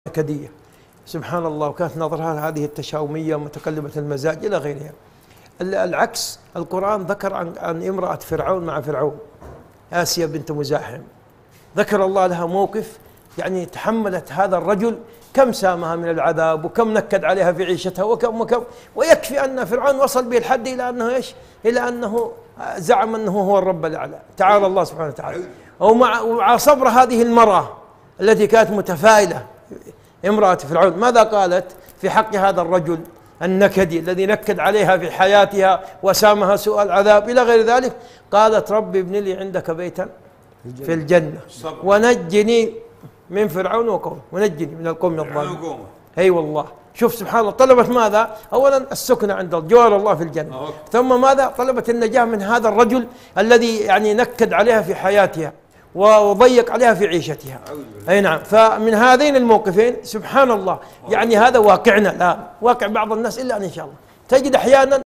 نكدية سبحان الله، وكانت نظرها هذه التشاؤمية متقلبة المزاج إلى غيرها. العكس، القرآن ذكر عن امرأة فرعون مع فرعون، آسيا بنت مزاحم، ذكر الله لها موقف يعني تحملت هذا الرجل كم سامها من العذاب وكم نكد عليها في عيشتها وكم، ويكفي أن فرعون وصل به الحد إلى أنه إيش؟ إلى أنه زعم أنه هو الرب الأعلى، تعالى الله سبحانه وتعالى. ومع صبر هذه المرأة التي كانت متفائلة امرأة فرعون، ماذا قالت في حق هذا الرجل النكدي الذي نكد عليها في حياتها وسامها سوء العذاب إلى غير ذلك؟ قالت رب ابن لي عندك بيتا في الجنة ونجني من فرعون وقومه، ونجني من القوم الظالمين. اي والله، شوف سبحان الله، طلبت ماذا؟ اولا السكنة عند جوار الله في الجنة، ثم ماذا؟ طلبت النجاة من هذا الرجل الذي يعني نكد عليها في حياتها وضيق عليها في عيشتها. اي نعم. فمن هذين الموقفين سبحان الله يعني هذا واقعنا الآن، واقع بعض الناس إلا أن إن شاء الله تجد أحيانا